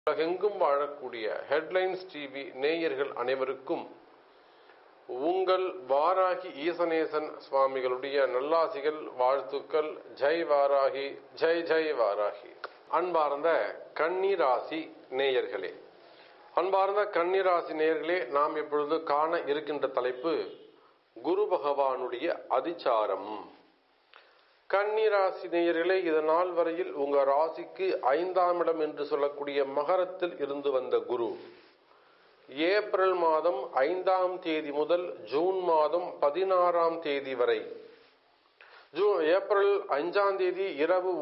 உலகெங்கும் வாழக்கூடிய headlines TV நேயர்கள் அனைவருக்கும் உங்கள் வாராகி ஈசனேசன் சுவாமிகளுடைய நல்லாசிகள், வாழ்த்துக்கள். ஜெய் வாராகி, ஜெய் ஜெய் வாராகி. அன்பார்ந்த கன்னிராசி நேயர்களே, நாம் இப்பொழுது காண இருக்கின்ற தலைப்பு குரு பகவானுடைய அதிச்சாரம். கன்னிராசி நேயர்களே, இது நாள் வரையில் உங்க ராசிக்கு 5ஆம் இடம் என்று சொல்லக்கூடிய மகரத்தில் இருந்து வந்த குரு ஏப்ரல் மாதம் 5ஆம் தேதி முதல் ஜூன் மாதம் 16ஆம் தேதி வரை, ஏப்ரல் 5ஆம் தேதி இரவு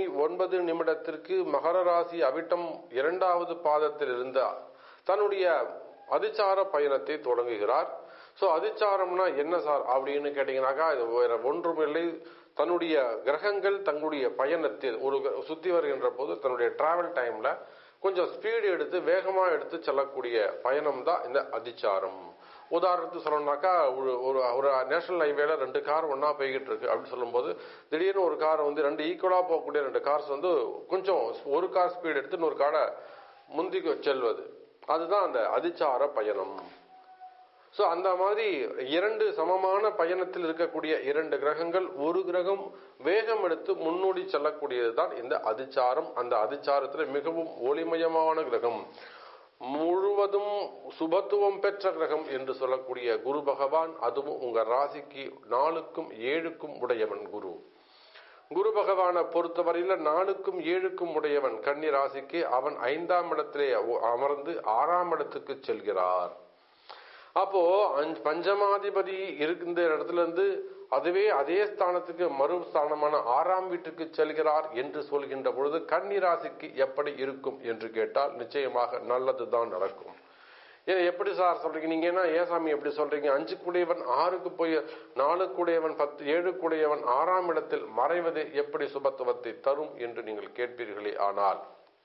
1:09 மகர ராசி அவிட்டம் 2வது பாதத்தில் இருந்த தன்னுடைய அதிச்சார பயணத்தை தொடங்குகிறார். சோ அதிச்சாரம்னா என்ன சார் அப்படின்னு கேட்டீங்கன்னாக்கா, இது வேற ஒன்றுமில்லை, தன்னுடைய கிரகங்கள் தங்களுடைய பயணத்தில் ஒரு சுத்தி வருகின்ற போது தன்னுடைய டிராவல் டைம்ல கொஞ்சம் ஸ்பீடு எடுத்து வேகமா எடுத்து செல்லக்கூடிய பயணம் தான் இந்த அதிச்சாரம். உதாரணத்துக்கு சொல்லணும்னாக்கா, ஒரு நேஷனல் ஹைவேல 2 கார் ஒன்னா போய்கிட்டு இருக்கு அப்படின்னு சொல்லும்போது, திடீர்னு ஒரு கார் வந்து 2 ஈக்குவலா போகக்கூடிய 2 கார்ஸ் வந்து கொஞ்சம் ஒரு கார் ஸ்பீடு எடுத்து இன்னொரு காரை முந்தி செல்வது, அதுதான் அந்த அதிச்சார பயணம். சோ அந்த மாதிரி 2 சமமான பயணத்தில் இருக்கக்கூடிய 2 கிரகங்கள், ஒரு கிரகம் வேகம் எடுத்து முன்னோடி செல்லக்கூடியதுதான் இந்த அதிச்சாரம். அந்த அதிச்சாரத்துல மிகவும் ஒளிமயமான கிரகம், முழுவதும் சுபத்துவம் பெற்ற கிரகம் என்று சொல்லக்கூடிய குரு பகவான், அதுவும் உங்க ராசிக்கு 4க்கும் 7க்கும் உடையவன் குரு. குரு பகவானை பொறுத்தவரையில 4க்கும் 7க்கும் உடையவன் கன்னி ராசிக்கு, அவன் 5ஆம் இடத்திலே அமர்ந்து 6ஆம் இடத்துக்கு செல்கிறார். அப்போ பஞ்சமாதிபதி இருக்கின்ற இடத்துல இருந்து அதுவே அதே ஸ்தானத்துக்கு மறு ஸ்தானமான 6ஆம் வீட்டுக்கு செல்கிறார் என்று சொல்கின்ற பொழுது கன்னி ராசிக்கு எப்படி இருக்கும் என்று கேட்டால் நிச்சயமாக நல்லதுதான் நடக்கும். எப்படி சார் சொல்றீங்க நீங்க? என்ன ஏசாமி எப்படி சொல்றீங்க? 5 கூடையவன் 6க்கு போய் 4 கூடையவன் 10 7 கூடையவன் 6ஆம் இடத்தில் மறைவது எப்படி சுபத்துவத்தை தரும் என்று நீங்கள் கேட்பீர்களே. ஆனால்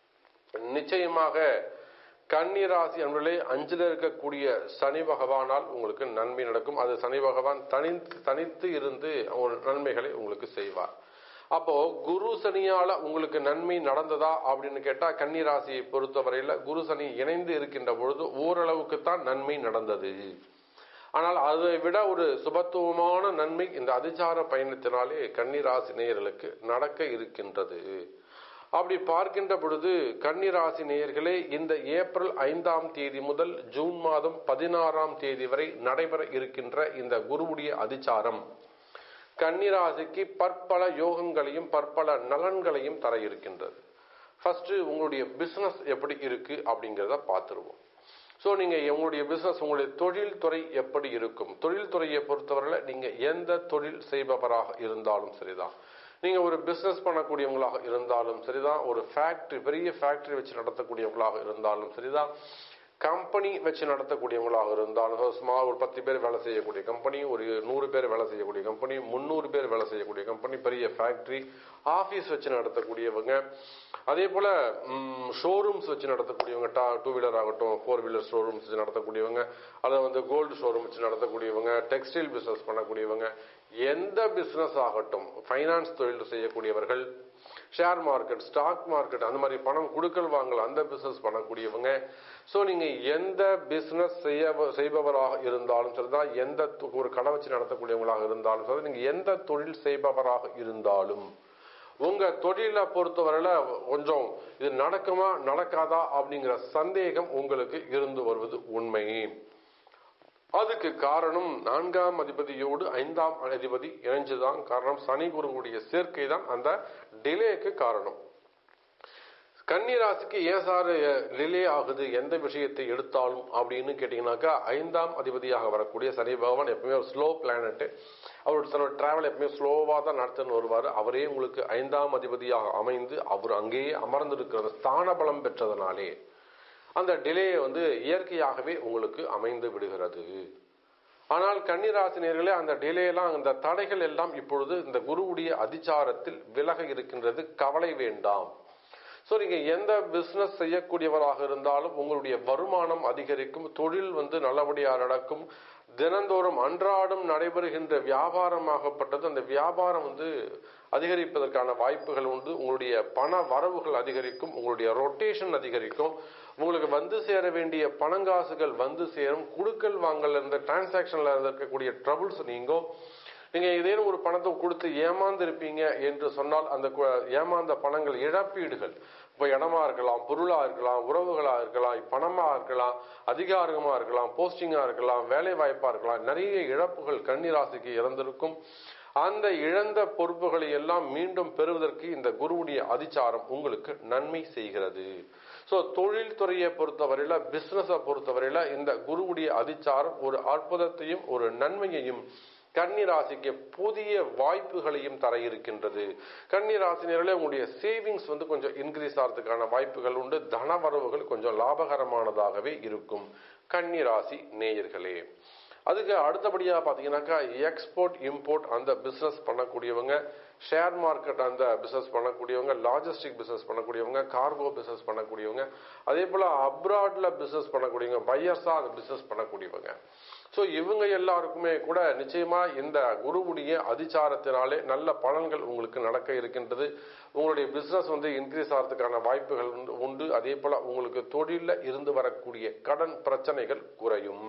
நிச்சயமாக கன்னிராசி அன்பர்களே, 5ல் இருக்கக்கூடிய சனி பகவானால் உங்களுக்கு நன்மை நடக்கும். அது சனி பகவான் தனித்து இருந்து நன்மைகளை உங்களுக்கு செய்வார். அப்போ குரு சனியால உங்களுக்கு நன்மை நடந்ததா அப்படின்னு கேட்டா, கன்னிராசியை பொறுத்தவரையில குரு சனி இணைந்து இருக்கின்ற பொழுது ஓரளவுக்கு தான் நன்மை நடந்தது. ஆனால் அதை விட ஒரு சுபத்துவமான நன்மை இந்த அதிச்சார பயணத்தினாலே கன்னிராசி நேயர்களுக்கு நடக்க இருக்கின்றது. அப்படி பார்க்கின்ற பொழுது கன்னிராசி நேயர்களே, இந்த ஏப்ரல் 5ஆம் தேதி முதல் ஜூன் மாதம் 16ஆம் தேதி வரை நடைபெற இருக்கின்ற இந்த குருவுடைய அதிச்சாரம் கன்னிராசிக்கு பற்பல யோகங்களையும் பற்பல நலன்களையும் தர இருக்கின்றது. ஃபர்ஸ்ட் உங்களுடைய பிசினஸ் எப்படி இருக்கு அப்படிங்கிறத பார்த்துருவோம். சோ நீங்க உங்களுடைய பிசினஸ், உங்களுடைய தொழில் துறை எப்படி இருக்கும்? தொழில் துறையை பொறுத்தவரையில நீங்க எந்த தொழில் செய்பவராக இருந்தாலும் சரிதான், நீங்க ஒரு பிசினஸ் பண்ணக்கூடியவங்களாக இருந்தாலும் சரிதான், ஒரு ஃபேக்டரி பெரிய ஃபேக்டரி வச்சு நடத்தக்கூடியவங்களாக இருந்தாலும் சரிதான், கம்பெனி வச்சு நடத்தக்கூடியவங்களாக இருந்தாலும், சும்மா ஒரு 10 பேர் வேலை செய்யக்கூடிய கம்பெனி, ஒரு 100 பேர் வேலை செய்யக்கூடிய கம்பெனி, 300 பேர் வேலை செய்யக்கூடிய கம்பெனி, பெரிய ஃபேக்டரி, ஆபீஸ் வச்சு நடத்தக்கூடியவங்க, அதே போல ஷோரூம்ஸ் வச்சு நடத்தக்கூடியவங்க, 2 வீலர் ஆகட்டும் 4 வீலர் ஷோரூம்ஸ் வச்சு நடத்தக்கூடியவங்க, அதை வந்து கோல்டு ஷோரூம் வச்சு நடத்தக்கூடியவங்க, டெக்ஸ்டைல் பிசினஸ் பண்ணக்கூடியவங்க, எந்த பிசினஸ் ஆகட்டும், ஃபைனான்ஸ் தொழில் செய்யக்கூடியவர்கள், ஷேர் மார்க்கெட், ஸ்டாக் மார்க்கெட், அந்த மாதிரி பணம் கொடுக்கல் வாங்கல் அந்த பிசினஸ் பண்ணக்கூடியவங்க. சோ நீங்க எந்த பிசினஸ் செய்பவராக இருந்தாலும் சரிதான், எந்த ஒரு கடை வச்சு நடத்தக்கூடியவங்களாக இருந்தாலும் சரி, நீங்க எந்த தொழில் செய்பவராக இருந்தாலும் உங்க தொழிலை பொறுத்தவரையில கொஞ்சம் இது நடக்குமா நடக்காதா அப்படிங்கிற சந்தேகம் உங்களுக்கு இருந்து வருவது உண்மை. அதுக்கு காரணம் 4ஆம் அதிபதியோடு 5ஆம் அதிபதி இணைஞ்சுதான் காரணம். சனி குருவுடைய சேர்க்கை தான் அந்த டிலேக்கு காரணம். கன்னிராசிக்கு ஏன் சார் டிலே ஆகுது எந்த விஷயத்தை எடுத்தாலும் அப்படின்னு கேட்டீங்கன்னாக்கா, 5ஆம் அதிபதியாக வரக்கூடிய சனி பகவான் எப்பவுமே ஒரு ஸ்லோ பிளானட். அவரோட தன்னோட டிராவல் எப்பவுமே ஸ்லோவா தான் நடத்துன்னு வருவார். அவரே உங்களுக்கு 5ஆம் அதிபதியாக அமைந்து அவர் அங்கேயே அமர்ந்திருக்கிற ஸ்தான பலம் பெற்றதனாலே அந்த டிலே வந்து இயற்கையாகவே உங்களுக்கு அமைந்து விடுகிறது. ஆனால் கன்னிராசினியர்களே, அந்த டிலே எல்லாம், அந்த தடைகள் எல்லாம் இப்பொழுது இந்த குருவுடைய அதிச்சாரத்தில் விலக இருக்கின்றது. கவலை வேண்டாம். ஸோ நீங்க எந்த பிசினஸ் செய்யக்கூடியவராக இருந்தாலும் உங்களுடைய வருமானம் அதிகரிக்கும், தொழில் நல்லபடியாக நடக்கும். தினந்தோறும் அன்றாடம் நடைபெறுகின்ற வியாபாரமாகப்பட்டது அந்த வியாபாரம் அதிகரிப்பதற்கான வாய்ப்புகள் உண்டு. உங்களுடைய பண வரவுகள் அதிகரிக்கும், உங்களுடைய ரொட்டேஷன் அதிகரிக்கும், உங்களுக்கு சேர வேண்டிய பணங்காசுகள் சேரும். குடுக்கல் வாங்கல் இருந்த டிரான்சாக்ஷன்ல இருக்கக்கூடிய ட்ரபிள்ஸ் நீங்கும். நீங்க ஏதேனும் ஒரு பணத்தை கொடுத்து ஏமாந்து இருப்பீங்க என்று சொன்னால் அந்த ஏமாந்த பணங்கள் இழப்பீடுகள், இப்ப இடமா இருக்கலாம், பொருளா இருக்கலாம், உறவுகளா இருக்கலாம், பணமா இருக்கலாம், அதிகாரமா இருக்கலாம், போஸ்டிங்கா இருக்கலாம், வேலை வாய்ப்பா இருக்கலாம், நிறைய இழப்புகள் கன்னிராசிக்கு இறந்திருக்கும். அந்த இழந்த பொறுப்புகளை எல்லாம் மீண்டும் பெறுவதற்கு இந்த குருவுடைய அதிச்சாரம் உங்களுக்கு நன்மை செய்கிறது. சோ தொழில் துறையை பொறுத்தவரையில, பிசினஸை பொறுத்தவரையில இந்த குருவுடைய அதிச்சாரம் ஒரு அற்புதத்தையும் ஒரு நன்மையையும் கன்னிராசிக்கு புதிய வாய்ப்புகளையும் தர இருக்கின்றது. கன்னிராசினியர்களே உங்களுடைய சேவிங்ஸ் கொஞ்சம் இன்க்ரீஸ் ஆகிறதுக்கான வாய்ப்புகள் உண்டு. தனவரவுகள் கொஞ்சம் லாபகரமானதாகவே இருக்கும் கன்னிராசி நேயர்களே. அதுக்கு அடுத்தபடியா பாத்தீங்கன்னாக்கா எக்ஸ்போர்ட் இம்போர்ட் அந்த பிசினஸ் பண்ணக்கூடியவங்க, ஷேர் மார்க்கெட் அந்த பிசினஸ் பண்ணக்கூடியவங்க, லாஜிஸ்டிக் பிசினஸ் பண்ணக்கூடியவங்க, கார்கோ பிசினஸ் பண்ணக்கூடியவங்க, அதே போல அப்ராட்ல பிசினஸ் பண்ணக்கூடியவங்க, பையர்ஸா அந்த பிசினஸ் பண்ணக்கூடியவங்க. சோ இவங்க எல்லாருக்குமே கூட நிச்சயமா இந்த குருவுடைய அதிச்சாரத்தினாலே நல்ல பலன்கள் உங்களுக்கு நடக்க இருக்கின்றது. உங்களுடைய பிசினஸ் இன்க்ரீஸ் ஆகிறதுக்கான வாய்ப்புகள் உண்டு. அதே போல உங்களுக்கு தொழில இருந்து வரக்கூடிய கடன் பிரச்சனைகள் குறையும்.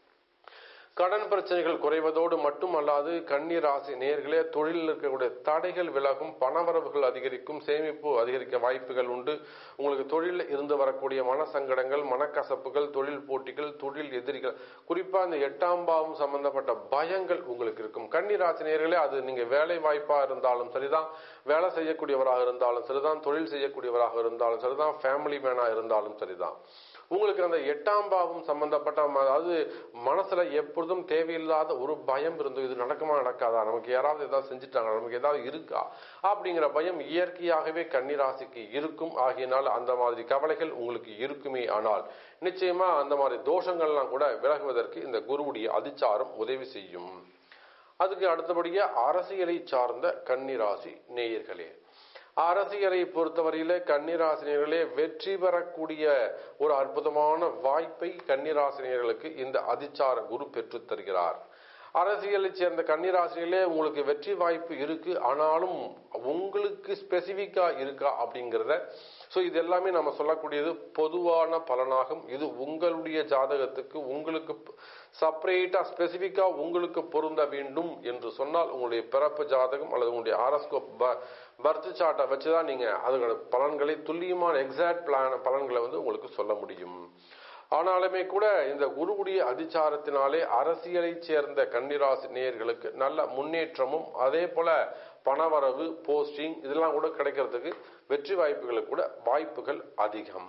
கடன் பிரச்சனைகள் குறைவதோடு மட்டுமல்லாது கன்னிராசி நேயர்களே தொழிலில் இருக்கக்கூடிய தடைகள் விலகும், பணவரவுகள் அதிகரிக்கும், சேமிப்பு அதிகரிக்க வாய்ப்புகள் உண்டு. உங்களுக்கு தொழிலில் இருந்து வரக்கூடிய மனசங்கடங்கள், மனக்கசப்புகள், தொழில் போட்டிகள், தொழில் எதிரிகள், குறிப்பா இந்த 8ஆம் பாவம் சம்பந்தப்பட்ட பயங்கள் உங்களுக்கு இருக்கும். கன்னிராசி நேயர்களே அது நீங்க வேலை வாய்ப்பா இருந்தாலும் சரிதான், வேலை செய்யக்கூடியவராக இருந்தாலும் சரிதான், தொழில் செய்யக்கூடியவராக இருந்தாலும் சரிதான், ஃபேமிலி மேனா இருந்தாலும் சரிதான், உங்களுக்கு அந்த 8ஆம் பாவம் சம்பந்தப்பட்ட அதாவது மனசுல எப்பொழுதும் தேவையில்லாத ஒரு பயம் இருந்து இது நடக்குமா நடக்காதா, நமக்கு யாராவது ஏதாவது செஞ்சுட்டாங்க, நமக்கு ஏதாவது இருக்கா அப்படிங்கிற பயம் இயற்கையாகவே கன்னிராசிக்கு இருக்கும். ஆகியனால் அந்த மாதிரி கவலைகள் உங்களுக்கு இருக்குமே, ஆனால் நிச்சயமா அந்த மாதிரி தோஷங்கள்லாம் கூட விலகுவதற்கு இந்த குருவுடைய அதிச்சாரம் உதவி செய்யும். அதுக்கு அடுத்தபடியா அரசியலை சார்ந்த கன்னிராசி நேயர்களே, அரசியலை பொறுத்தவரையில கன்னிராசினியர்களே வெற்றி பெறக்கூடிய ஒரு அற்புதமான வாய்ப்பை கன்னிராசினியர்களுக்கு இந்த அதிச்சார குரு பெற்று தருகிறார். அரசியலை சேர்ந்த கன்னிராசினிகளே உங்களுக்கு வெற்றி வாய்ப்பு இருக்கு, ஆனாலும் உங்களுக்கு ஸ்பெசிபிக்கா இருக்கா அப்படிங்கிறத இது எல்லாமே நம்ம சொல்லக்கூடியது பொதுவான பலனாகும். இது உங்களுடைய ஜாதகத்துக்கு உங்களுக்கு செப்பரேட்டா ஸ்பெசிபிக்கா உங்களுக்கு பொருந்த வேண்டும் என்று சொன்னால் உங்களுடைய பிறப்பு ஜாதகம் அல்லது உங்களுடைய ஹாரோஸ்கோப் பர்த் சார்ட்டை வச்சுதான் நீங்க அதுக்கான பலன்களை துல்லியமான எக்ஸாக்ட் பலன்களை உங்களுக்கு சொல்ல முடியும். ஆனாலுமே கூட இந்த குருவுடைய அதிச்சாரத்தினாலே அரசியலை சேர்ந்த கன்னிராசி நேயர்களுக்கு நல்ல முன்னேற்றமும் அதே போல பணவரவு, போஸ்டிங் இதெல்லாம் கூட கிடைக்கிறதுக்கு வெற்றி வாய்ப்புகளுக்கு கூட வாய்ப்புகள் அதிகம்.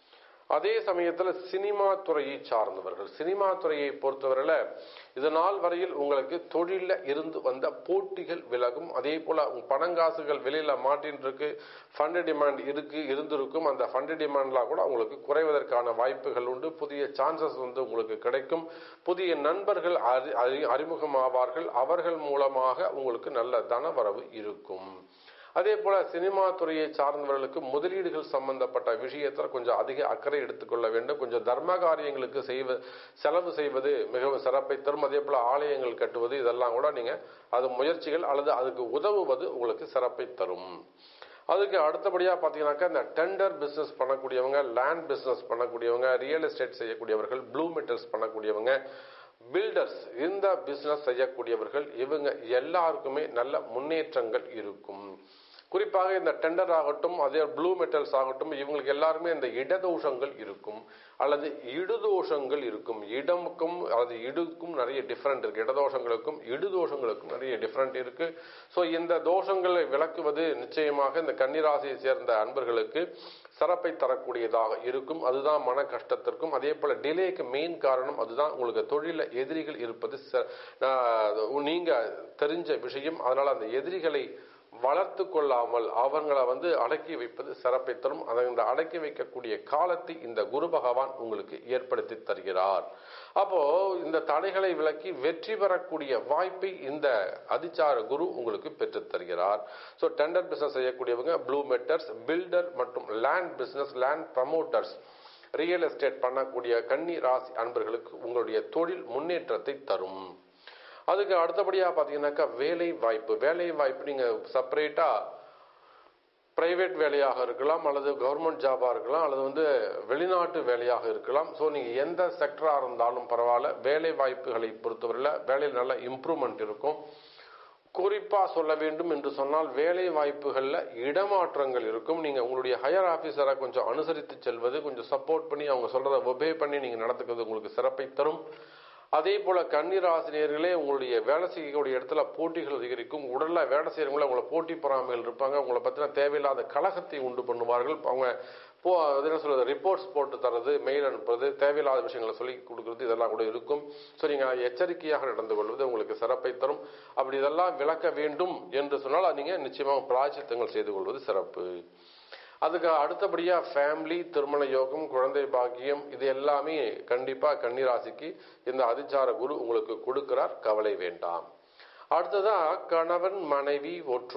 அதே சமயத்துல சினிமா துறையை சார்ந்தவர்கள், சினிமா துறையை பொறுத்தவரையில இது நாள் வரையில் உங்களுக்கு தொழில இருந்து வந்த போட்டிகள் விலகும். அதே போல பணங்காசுகள் வெளியில மாட்டின் இருக்கு, ஃபண்ட் டிமாண்ட் இருந்திருக்கும். அந்த ஃபண்ட் டிமாண்ட்லாம் கூட உங்களுக்கு குறைவதற்கான வாய்ப்புகள் உண்டு. புதிய சான்சஸ் உங்களுக்கு கிடைக்கும். புதிய நண்பர்கள் அறிமுகமாவார்கள். அவர்கள் மூலமாக உங்களுக்கு நல்ல தனவரவு இருக்கும். அதே போல சினிமா துறையை சார்ந்தவர்களுக்கு முதலீடுகள் சம்பந்தப்பட்ட விஷயத்தில் கொஞ்சம் அதிக அக்கறை எடுத்துக்கொள்ள வேண்டும். கொஞ்சம் தர்ம காரியங்களுக்கு செலவு செய்வது மிகவும் சிறப்பை தரும். அதே போல ஆலயங்கள் கட்டுவது இதெல்லாம் கூட நீங்க அது முயற்சிகள் அல்லது அதுக்கு உதவுவது உங்களுக்கு சிறப்பை தரும். அதுக்கு அடுத்தபடியா பாத்தீங்கன்னாக்கா இந்த டெண்டர் பிசினஸ் பண்ணக்கூடியவங்க, லேண்ட் பிசினஸ் பண்ணக்கூடியவங்க, ரியல் எஸ்டேட் செய்யக்கூடியவர்கள், ப்ளூ மெட்டல்ஸ் பண்ணக்கூடியவங்க, பில்டர்ஸ் இந்த பிசினஸ் செய்யக்கூடியவர்கள் இவங்க எல்லாருக்குமே நல்ல முன்னேற்றங்கள் இருக்கும். குறிப்பாக இந்த டெண்டர் ஆகட்டும், அதே ப்ளூ மெட்டல்ஸ் ஆகட்டும், இவங்களுக்கு எல்லாருமே இந்த இடதோஷங்கள் இருக்கும் அல்லது இடுதோஷங்கள் இருக்கும். இடமுக்கும் அல்லது இடுக்கும் நிறைய டிஃபரெண்ட் இருக்கு. இடதோஷங்களுக்கும் இடுதோஷங்களுக்கும் நிறைய டிஃபரெண்ட் இருக்கு. சோ இந்த தோஷங்களை விளக்குவது நிச்சயமாக இந்த கன்னிராசியை சேர்ந்த அன்பர்களுக்கு சிறப்பை தரக்கூடியதாக இருக்கும். அதுதான் மன கஷ்டத்திற்கும் அதே போல டிலேக்கு மெயின் காரணம் அதுதான். உங்களுக்கு தொழில எதிரிகள் இருப்பது நீங்க தெரிஞ்ச விஷயம். அதனால அந்த எதிரிகளை வளர்த்து கொள்ளாமல் அவங்களை அடக்கி வைப்பது சிறப்பை தரும். அந்த அடக்கி வைக்கக்கூடிய காலத்தை இந்த குரு பகவான் உங்களுக்கு ஏற்படுத்தி தருகிறார். அப்போ இந்த தடைகளை விலக்கி வெற்றி பெறக்கூடிய வாய்ப்பை இந்த அதிச்சார குரு உங்களுக்கு பெற்று தருகிறார். ஸோ டெண்டர் பிசினஸ் செய்யக்கூடியவங்க, ப்ளூ மெட்டர்ஸ், பில்டர் மற்றும் land business, land promoters, real estate பண்ணக்கூடிய கன்னி ராசி அன்பர்களுக்கு உங்களுடைய தொழில் முன்னேற்றத்தை தரும். அதுக்கு அடுத்தபடியாக பார்த்தீங்கன்னாக்கா வேலை வாய்ப்பு நீங்கள் செப்பரேட்டாக பிரைவேட் வேலையாக இருக்கலாம், அல்லது கவர்மெண்ட் ஜாபாக இருக்கலாம், அல்லது வெளிநாட்டு வேலையாக இருக்கலாம். ஸோ நீங்கள் எந்த செக்டராக இருந்தாலும் பரவாயில்ல, வேலை வாய்ப்புகளை பொறுத்தவரையில் வேலையில் நல்ல இம்ப்ரூவ்மெண்ட் இருக்கும். குறிப்பாக சொல்ல வேண்டும் என்று சொன்னால் வேலை வாய்ப்புகளில் இடமாற்றங்கள் இருக்கும். நீங்கள் உங்களுடைய ஹையர் ஆஃபீஸரை கொஞ்சம் அனுசரித்து செல்வது, கொஞ்சம் சப்போர்ட் பண்ணி அவங்க சொல்கிறத ஒபே பண்ணி நீங்கள் நடத்துக்கிறது உங்களுக்கு சிறப்பை தரும். அதே போல கன்னிராசினியர்களே, உங்களுடைய வேலை செய்யக்கூடிய இடத்துல போட்டிகள் அதிகரிக்கும். உடல்ல வேலை செய்யறவங்கள உங்களை போட்டி பொறாமைகள் இருப்பாங்க. உங்களை பற்றின தேவையில்லாத கலகத்தை உண்டு பண்ணுவார்கள். அவங்க என்ன சொல்றது, ரிப்போர்ட்ஸ் போட்டு தரது, மெயில் அனுப்புறது, தேவையில்லாத விஷயங்களை சொல்லி கொடுக்கறது, இதெல்லாம் கூட இருக்கும். ஸோ நீங்கள் எச்சரிக்கையாக நடந்து கொள்வது உங்களுக்கு சிறப்பை தரும். அப்படி இதெல்லாம் விளக்க வேண்டும் என்று சொன்னால் நீங்கள் நிச்சயமாக பிராயச்சித்தங்கள் செய்து கொள்வது சிறப்பு. அதுக்கு அடுத்தபடியாக ஃபேமிலி, திருமண யோகம், குழந்தை பாக்கியம், இது எல்லாமே கண்டிப்பாக கன்னிராசிக்கு இந்த அதிச்சார குரு உங்களுக்கு கொடுக்கிறார், கவலை வேண்டாம். அடுத்ததா கணவன் மனைவி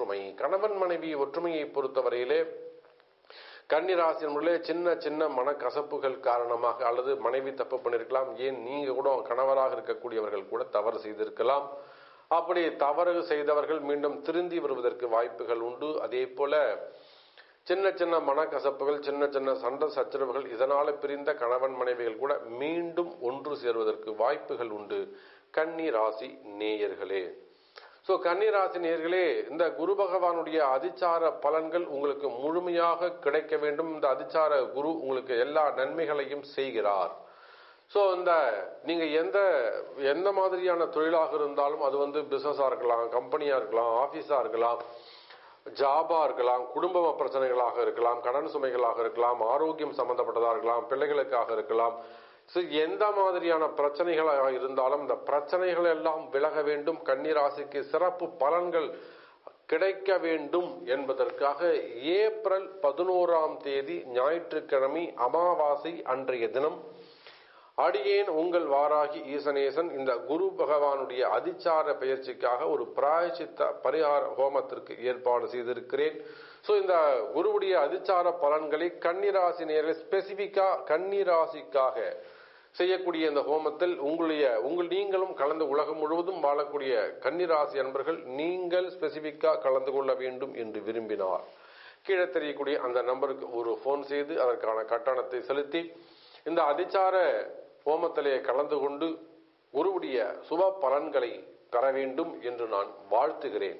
ஒற்றுமையை பொறுத்தவரையிலே கன்னிராசியிலே சின்ன மனக்கசப்புகள் காரணமாக, அல்லது மனைவி தப்பு பண்ணிருக்கலாம், ஏன் நீங்க கூட கணவராக இருக்கக்கூடியவர்கள் கூட தவறு செய்திருக்கலாம். அப்படி தவறு செய்தவர்கள் மீண்டும் திருந்தி வருவதற்கு வாய்ப்புகள் உண்டு. அதே போல சின்ன மனக்கசப்புகள், சின்ன சண்டை சச்சரவுகள், இதனால பிரிந்த கணவன் மனைவிகள் கூட மீண்டும் ஒன்று சேர்வதற்கு வாய்ப்புகள் உண்டு கன்னி ராசி நேயர்களே. ஸோ கன்னிராசி நேயர்களே, இந்த குரு பகவானுடைய அதிச்சார பலன்கள் உங்களுக்கு முழுமையாக கிடைக்க வேண்டும். இந்த அதிச்சார குரு உங்களுக்கு எல்லா நன்மைகளையும் செய்கிறார். ஸோ நீங்க எந்த மாதிரியான தொழிலாக இருந்தாலும், அது பிசினஸா இருக்கலாம், கம்பெனியா இருக்கலாம், ஆபீஸா இருக்கலாம், ஜாபா இருக்கலாம், குடும்ப பிரச்சனைகளாக இருக்கலாம், கடன் சுமைகளாக இருக்கலாம், ஆரோக்கியம் சம்பந்தப்பட்டதாக இருக்கலாம், பிள்ளைகளுக்காக இருக்கலாம். எந்த மாதிரியான பிரச்சனைகளாக இருந்தாலும் இந்த பிரச்சனைகள் எல்லாம் விலக வேண்டும், கன்னிராசிக்கு சிறப்பு பலன்கள் கிடைக்க வேண்டும் என்பதற்காக ஏப்ரல் 11 ஞாயிற்றுக்கிழமை அமாவாசை அன்றைய தினம் அடியேன் உங்கள் வாராகி ஈசனேசன் இந்த குரு பகவானுடைய அதிச்சார பயிற்சிக்காக ஒரு பிராயச்சித்த பரிகார ஹோமத்திற்கு ஏற்பாடு செய்திருக்கிறேன். ஸோ இந்த குருவுடைய அதிச்சார பலன்களை கன்னிராசி நேயர்கள் ஸ்பெசிபிக்கா கன்னிராசிக்காக செய்யக்கூடிய இந்த ஹோமத்தில் நீங்களும் கலந்து, உலகம் முழுவதும் வாழக்கூடிய கன்னிராசி அன்பர்கள் நீங்கள் ஸ்பெசிபிக்கா கலந்து கொள்ள வேண்டும் என்று விரும்பினார், கீழே தெரியக்கூடிய அந்த நம்பருக்கு ஒரு போன் செய்து அதற்கான கட்டணத்தை செலுத்தி இந்த அதிச்சார ஹோமத்திலே கலந்து கொண்டு குருவுடைய சுப பலன்களை பெற வேண்டும் என்று நான் வாழ்த்துகிறேன்.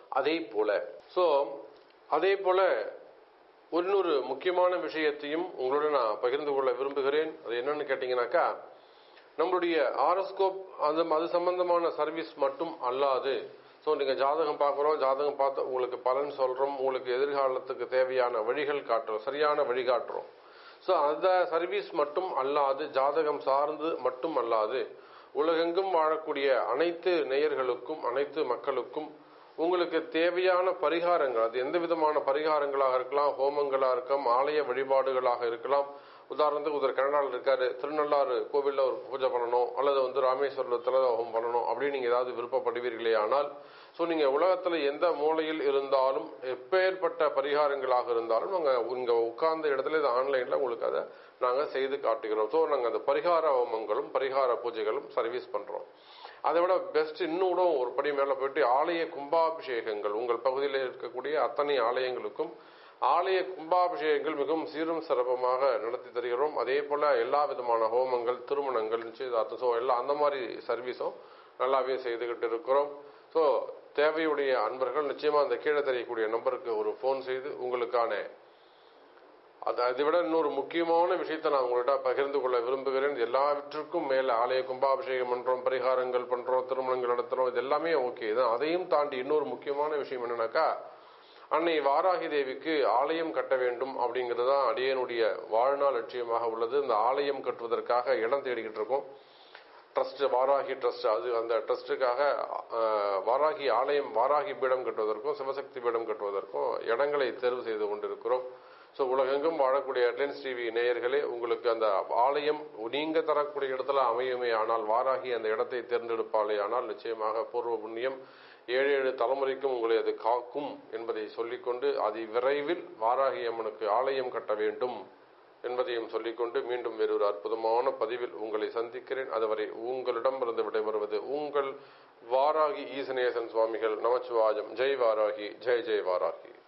அதே போல இன்னொரு முக்கியமான விஷயத்தையும் உங்களோட நான் பகிர்ந்து கொள்ள விரும்புகிறேன். அது என்னன்னு கேட்டீங்கன்னாக்கா, நம்மளுடைய ஆரோஸ்கோப் அது சம்பந்தமான சர்வீஸ் மட்டும் அல்லாது, ஸோ நீங்க ஜாதகம் பார்க்குறோம், ஜாதகம் பார்த்து உங்களுக்கு பலன் சொல்றோம், உங்களுக்கு எதிர்காலத்துக்கு தேவையான வழிகள் காட்டுறோம், சரியான வழிகாட்டுறோம். ஸோ அந்த சர்வீஸ் மட்டும் அல்லாது, ஜாதகம் சார்ந்து மட்டும் அல்லாது, உலகெங்கும் வாழக்கூடிய அனைத்து நேயர்களுக்கும், அனைத்து மக்களுக்கும் உங்களுக்கு தேவையான பரிகாரங்கள், அது எந்த விதமான பரிகாரங்களாக இருக்கலாம், ஹோமங்களாக இருக்கலாம், ஆலய வழிபாடுகளாக இருக்கலாம். உதாரணத்துக்கு கனடாவில் இருக்காரு, திருநள்ளாறு கோவிலில் ஒரு பூஜை பண்ணணும், அல்லது ராமேஸ்வரத்தில் ஹோமம் பண்ணணும் அப்படின்னு நீங்க ஏதாவது விருப்பப்படுவீர்களே ஆனால், ஸோ நீங்க உலகத்துல எந்த மூலையில் இருந்தாலும், எப்பேற்பட்ட பரிகாரங்களாக இருந்தாலும் நாங்கள் இங்க உட்கார்ந்த இடத்துல இது ஆன்லைன்ல உங்களுக்கு அதை நாங்கள் செய்து காட்டுகிறோம். ஸோ நாங்கள் அந்த பரிகார ஹோமங்களும் பரிகார பூஜைகளும் சர்வீஸ் பண்றோம். அதை விட பெஸ்ட் இன்னும் கூட ஒரு படி மேல போயிட்டு ஆலய கும்பாபிஷேகங்கள், உங்கள் பகுதியில் இருக்கக்கூடிய அத்தனை ஆலயங்களுக்கும் ஆலய கும்பாபிஷேகங்கள் மிகவும் சீரும் சிறப்பமாக நடத்தி தருகிறோம். அதே போல எல்லா விதமான ஹோமங்கள், திருமணங்கள், நிச்சயதார்த்தம், ஸோ எல்லாம் அந்த மாதிரி சர்வீஸும் நல்லாவே செய்துகிட்டு இருக்கிறோம். ஸோ தேவையுடைய அன்பர்கள் நிச்சயமா அந்த கீழே தெரியக்கூடிய நம்பருக்கு ஒரு போன் செய்து உங்களுக்கான அதை விட இன்னொரு முக்கியமான விஷயத்தை நான் உங்கள்கிட்ட பகிர்ந்து கொள்ள விரும்புகிறேன். எல்லாவற்றுக்கும் மேல ஆலய கும்பாபிஷேகம் பண்றோம், பரிகாரங்கள் பண்றோம், திருமணங்கள் நடத்துறோம், இது எல்லாமே ஓகே தான். அதையும் தாண்டி இன்னொரு முக்கியமான விஷயம் என்னன்னாக்கா, அன்னை வாராகி தேவிக்கு ஆலயம் கட்ட வேண்டும் அப்படிங்கிறது தான் அடியனுடைய வாழ்நாள் லட்சியமாக உள்ளது. இந்த ஆலயம் கட்டுவதற்காக இடம் தேடிக்கிட்டு இருக்கோம். ட்ரஸ்ட், வாராகி ட்ரஸ்ட், அது அந்த ட்ரஸ்டுக்காக வாராகி ஆலயம், வாராகி பீடம் கட்டுவதற்கும் சிவசக்தி பீடம் கட்டுவதற்கும் இடங்களை தேர்வு செய்து கொண்டிருக்கிறோம். ஸோ உலகெங்கும் வாழக்கூடிய ஹெட்லைன்ஸ் டிவி நேயர்களே, உங்களுக்கு அந்த ஆலயம் நீங்க தரக்கூடிய இடத்துல அமையுமே ஆனால், வாராகி அந்த இடத்தை தேர்ந்தெடுப்பாலே ஆனால் நிச்சயமாக பூர்வ புண்ணியம் 7 தலைமுறைக்கும் உங்களை அது காக்கும் என்பதை சொல்லிக்கொண்டு, அதி விரைவில் வாராகி அம்மனுக்கு ஆலயம் கட்ட வேண்டும் என்பதையும் சொல்லிக்கொண்டு மீண்டும் வேறொரு அற்புதமான பதிவில் உங்களை சந்திக்கிறேன். அதுவரை உங்களிடமிருந்து விடைபெறுவது உங்கள் வாராகி ஈசனேசன் சுவாமிகள். நமச்சிவாயம். ஜெய் வாராகி, ஜெய் ஜெய் வாராகி.